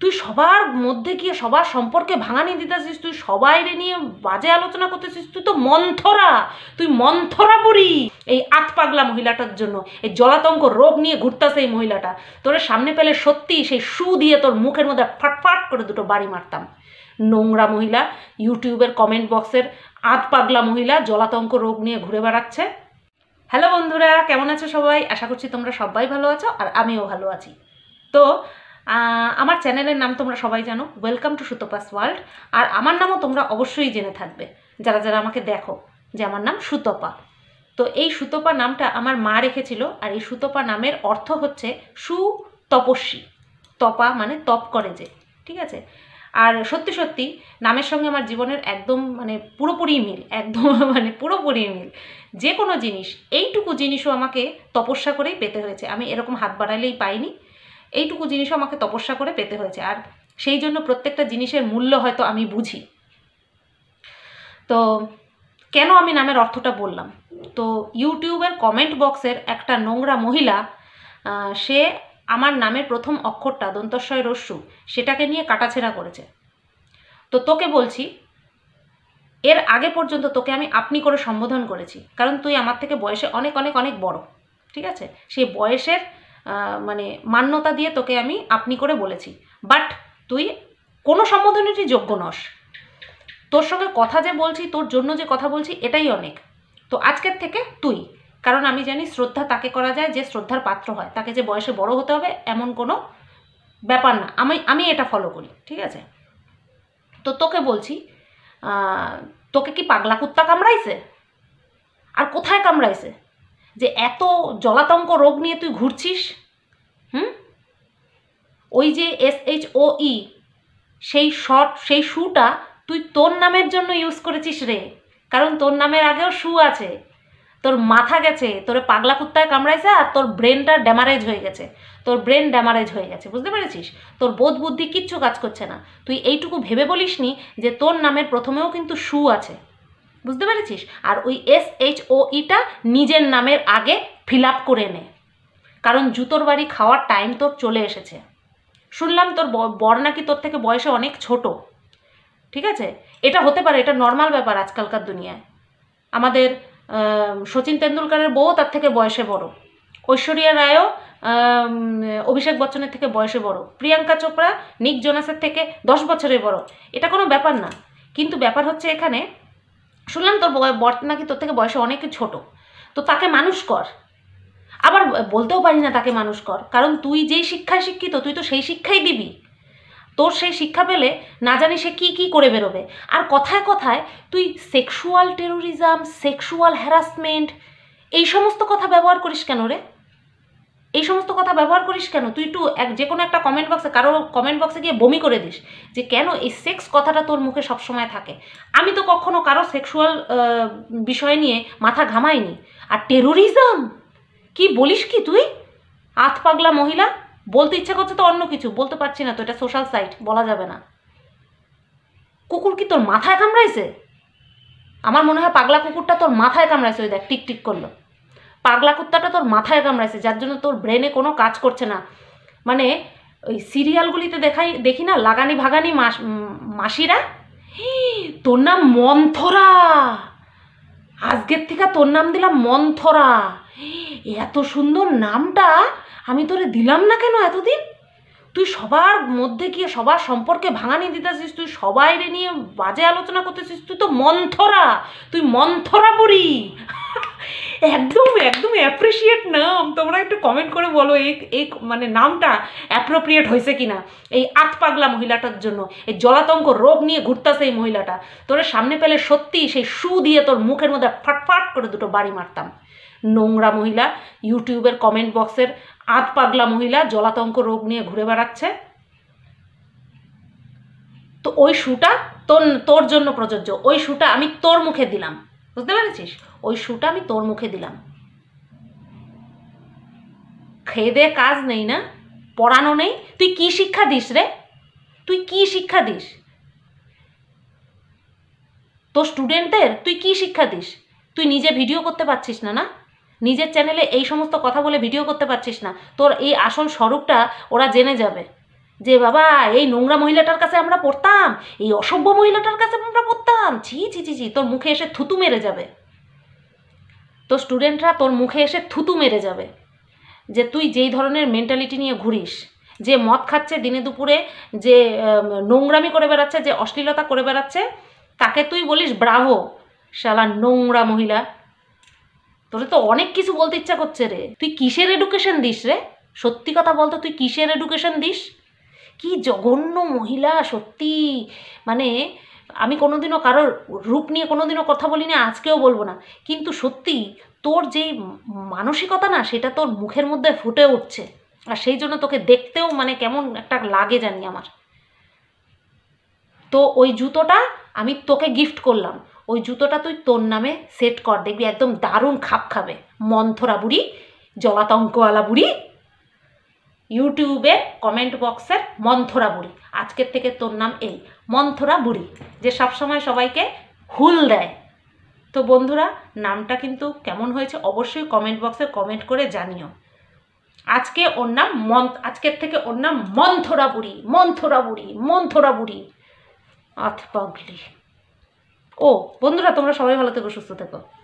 তুই সবার মধ্যে গিয়ে সবার সম্পর্কে ভাঙানি দিতেছিস, তুই সবাইরে নিয়ে বাজে আলোচনা করতেছিস। তুই তো মন্থরা, তুই মন্থরা বুড়ি। এই আতপাগলা মহিলাটার জন্য এই জলাতঙ্ক রোগ নিয়ে ঘুরতেছে এই মহিলাটা। তোর সামনে পেলে সত্যি সেই শু দিয়ে তোর মুখের মধ্যে ফাটফাট করে দুটো বাড়ি মারতাম। নোংরা মহিলা, ইউটিউবের কমেন্ট বক্সের আতপাগলা মহিলা, জলাতঙ্ক রোগ নিয়ে ঘুরে বেড়াচ্ছে। হ্যালো বন্ধুরা, কেমন আছো সবাই? আশা করছি তোমরা সবাই ভালো আছো আর আমিও ভালো আছি। তো আমার চ্যানেলের নাম তোমরা সবাই জানো, ওয়েলকাম টু সুতপাস ওয়ার্ল্ড। আর আমার নামও তোমরা অবশ্যই জেনে থাকবে যারা যারা আমাকে দেখো, যে আমার নাম সুতপা। তো এই সুতপা নামটা আমার মা রেখেছিল, আর এই সুতপা নামের অর্থ হচ্ছে সুতপস্বী। তপা মানে তপ করে যে, ঠিক আছে। আর সত্যি সত্যি নামের সঙ্গে আমার জীবনের একদম মানে পুরোপুরি মিল, একদম মানে পুরোপুরি মিল। যে কোনো জিনিস, এইটুকু জিনিসও আমাকে তপস্যা করেই পেতে হয়েছে। আমি এরকম হাত বাড়ালেই পাইনি, এইটুকু জিনিসও আমাকে তপস্যা করে পেতে হয়েছে। আর সেই জন্য প্রত্যেকটা জিনিসের মূল্য হয়তো আমি বুঝি। তো কেন আমি নামের অর্থটা বললাম, তো ইউটিউবের কমেন্ট বক্সের একটা নোংরা মহিলা, সে আমার নামের প্রথম অক্ষরটা দন্তস্বয় রস্যু, সেটাকে নিয়ে কাটাছেঁড়া করেছে। তো তোকে বলছি, এর আগে পর্যন্ত তোকে আমি আপনি করে সম্বোধন করেছি, কারণ তুই আমার থেকে বয়সে অনেক অনেক অনেক বড়, ঠিক আছে। সেই বয়সের মানে মান্যতা দিয়ে তোকে আমি আপনি করে বলেছি, বাট তুই কোনো সম্বোধনেরই যোগ্য নস। তোর সঙ্গে কথা যে বলছি, তোর জন্য যে কথা বলছি, এটাই অনেক। তো আজকের থেকে তুই, কারণ আমি জানি শ্রদ্ধা তাকে করা যায় যে শ্রদ্ধার পাত্র হয়, তাকে যে বয়সে বড় হতে হবে এমন কোনো ব্যাপার না। আমি এটা ফলো করি, ঠিক আছে। তো তোকে বলছি, তোকে কি পাগলা কুত্তা কামড়াইছে? আর কোথায় কামড়াইছে যে এত জলাতঙ্ক রোগ নিয়ে তুই ঘুরছিস? ওই যে SHOE সেই শুটা তুই তোর নামের জন্য ইউজ করেছিস রে, কারণ তোর নামের আগেও শু আছে। তোর মাথা গেছে, তোর পাগলা কুত্তায় কামড়াইছে, আর তোর ব্রেনটা ড্যামারেজ হয়ে গেছে, তোর ব্রেন ড্যামারেজ হয়ে গেছে, বুঝতে পেরেছিস? তোর বোধ বুদ্ধি কিচ্ছু কাজ করছে না। তুই এইটুকু ভেবে বলিসনি যে তোর নামের প্রথমেও কিন্তু শু আছে, বুঝতে পেরেছিস? আর ওই SHOEটা নিজের নামের আগে ফিল আপ করে নে, কারণ জুতোর বাড়ি খাওয়ার টাইম তোর চলে এসেছে। শুনলাম তোর বর নাকি তোর থেকে বয়সে অনেক ছোট, ঠিক আছে। এটা হতে পারে, এটা নর্মাল ব্যাপার আজকালকার দুনিয়ায়। আমাদের সচিন তেন্ডুলকারের বউ তার থেকে বয়সে বড়, ঐশ্বরিয়া রায়ও অভিষেক বচ্চনের থেকে বয়সে বড়, প্রিয়াঙ্কা চোপড়া নিক জোনাসের থেকে 10 বছরের বড়। এটা কোনো ব্যাপার না, কিন্তু ব্যাপার হচ্ছে এখানে শুনলাম তোর বর নাকি তোর থেকে বয়সে অনেক ছোট। তো তাকে মানুষ কর। আবার বলতেও পারি না তাকে মানুষ কর, কারণ তুই যেই শিক্ষায় শিক্ষিত, তুই তো সেই শিক্ষাই দিবি। তোর সেই শিক্ষা পেলে না জানি সে কী কী করে বেরোবে। আর কথায় কথায় তুই সেক্সুয়াল টেরোরিজম, সেক্সুয়াল হ্যারাসমেন্ট, এই সমস্ত কথা ব্যবহার করিস কেন রে? এই সমস্ত কথা ব্যবহার করিস কেন? তুই একটু যে কোনো একটা কমেন্ট বক্সে, কারো কমেন্ট বক্সে গিয়ে বমি করে দিস যে কেন এই সেক্স কথাটা তোর মুখে সবসময় থাকে। আমি তো কখনো কারো সেক্সুয়াল বিষয় নিয়ে মাথা ঘামাইনি। আর টেরোরিজম কি বলিস কি তুই? আতপাগলা মহিলা। বলতে ইচ্ছা করছে তো অন্য কিছু, বলতে পারছি না তো, এটা সোশ্যাল সাইট, বলা যাবে না। কুকুর কি তোর মাথায় কামড়াইছে? আমার মনে হয় পাগলা কুকুরটা তোর মাথায় কামড়াইছে। ওই দেখ টিক টিক করলো। পাগলা কুত্তাটা তোর মাথায় কামড়াইছে, যার জন্য তোর ব্রেনে কোনো কাজ করছে না। মানে ওই সিরিয়ালগুলিতে দেখি না, লাগানি ভাগানি মাসিরা, তোর নাম মন্থরা। আজকের থেকে তোর নাম দিলাম মন্থরা। এত সুন্দর নামটা আমি তোরে দিলাম না কেন এতদিন? তুই সবার মধ্যে গিয়ে সবার সম্পর্কে ভাঙানি দিতেছিস, তুই সবাইরে নিয়ে বাজে আলোচনা করতেছিস। তুই তো মন্থরা, তুই মন্থরা বুড়ি। একদম একদম অ্যাপ্রিসিয়েট নাম। তোমরা একটু কমেন্ট করে বলো এই মানে নামটা অ্যাপ্রোপ্রিয়েট হয়েছে কিনা এই আতপাগলা মহিলাটার জন্য। এই জলাতঙ্ক রোগ নিয়ে ঘুরতেছে এই মহিলাটা। তোর সামনে পেলে সত্যি সেই শু দিয়ে তোর মুখের মধ্যে ফাটফাট করে দুটো বাড়ি মারতাম। নোংরা মহিলা, ইউটিউবের কমেন্ট বক্সের আতপাগলা মহিলা, জলাতঙ্ক রোগ নিয়ে ঘুরে বেড়াচ্ছে। তো ওই শুটা তোর জন্য প্রযোজ্য। ওই শুটা আমি তোর মুখে দিলাম, বুঝতে পেরেছিস? ওই শুটা আমি তোর মুখে দিলাম। খেয়ে দে কাজ নেই না, পড়ানো নেই। তুই কি শিক্ষা দিস রে? তুই কি শিক্ষা দিস তোর স্টুডেন্টদের? তুই কি শিক্ষা দিস? তুই নিজে ভিডিও করতে পারছিস না, না? নিজের চ্যানেলে এই সমস্ত কথা বলে ভিডিও করতে পারছিস না। তোর এই আসল স্বরূপটা ওরা জেনে যাবে যে বাবা এই নোংরা মহিলাটার কাছে আমরা পড়তাম, এই অসভ্য মহিলাটার কাছে আমরা পড়তাম, ছি ছি ছি ছি, তোর মুখে এসে থুতু মেরে যাবে, তোর স্টুডেন্টরা তোর মুখে এসে থুতু মেরে যাবে যে তুই যেই ধরনের মেন্টালিটি নিয়ে ঘুরিস, যে মদ খাচ্ছে দিনে দুপুরে, যে নোংরামি করে বেড়াচ্ছে, যে অশ্লীলতা করে বেড়াচ্ছে, তাকে তুই বলিস ব্রাভো শালা নোংরা মহিলা। তোর তো অনেক কিছু বলতে ইচ্ছা করছে রে। তুই কিসের এডুকেশন দিস রে? সত্যি কথা বলতো, তুই কিসের এডুকেশন দিস? কি জঘন্য মহিলা সত্যি। মানে আমি কোনোদিনও কারোর রূপ নিয়ে কোনোদিনও কথা বলি না, আজকেও বলবো না, কিন্তু সত্যি তোর যেই মানসিকতা না, সেটা তোর মুখের মধ্যে ফুটে উঠছে, আর সেই জন্য তোকে দেখতেও মানে কেমন একটা লাগে জানি আমার। তো ওই জুতোটা আমি তোকে গিফট করলাম, ওই জুতোটা তুই তোর নামে সেট কর, দেখবি একদম দারুণ খাপ খাবে। মন্থরা বুড়ি, জলাতঙ্কওয়ালা বুড়ি, ইউটিউবে কমেন্ট বক্সের মন্থরা বুড়ি, আজকের থেকে তোর নাম এই মন্থরা বুড়ি, যে সবসময় সবাইকে হুল দেয়। তো বন্ধুরা, নামটা কিন্তু কেমন হয়েছে অবশ্যই কমেন্ট বক্সে কমেন্ট করে জানিও। আজকে ওর নাম আজকের থেকে ওর নাম মন্থরা বুড়ি, মন্থরা বুড়ি, মন্থরা বুড়ি। আথ পাগলি। ও বন্ধুরা, তোমরা সবাই ভালো থেকো, সুস্থ থেকো।